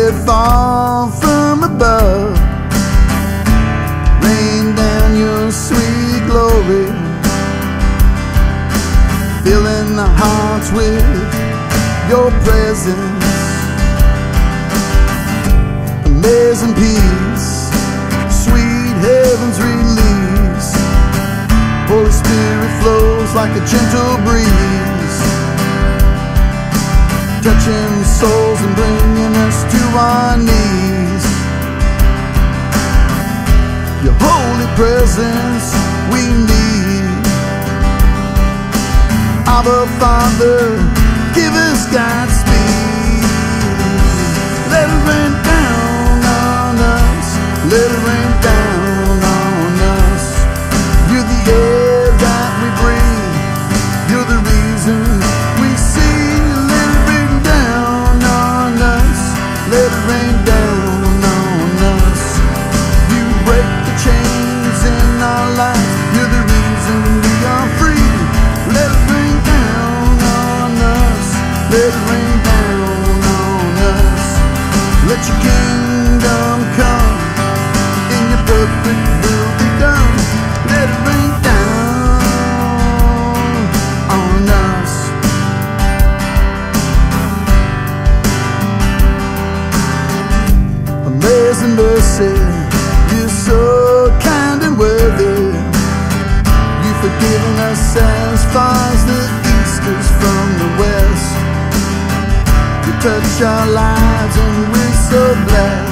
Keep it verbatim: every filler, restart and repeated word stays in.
Spirit, fall from above. Rain down your sweet glory, filling the hearts with your presence. Amazing peace, sweet heaven's release. Holy Spirit flows like a gentle breeze, touching souls and bringing us to our knees. Your holy presence we need. Abba Father, give us Godspeed. Let it rain down on us, let it rain down on us. You're the air that we breathe, you're the reason we see. Let it rain down on us, let it rain down on us. You break the chains in our lives, you're the reason we are free. Let it rain down on us, let it rain down on us. Let your kingdom come, and your perfect will be done. Let it rain down on us. Amazing mercy, you're so kind and worthy. You've forgiven us as far as the east is from the west. You touch our lives and we're so blessed.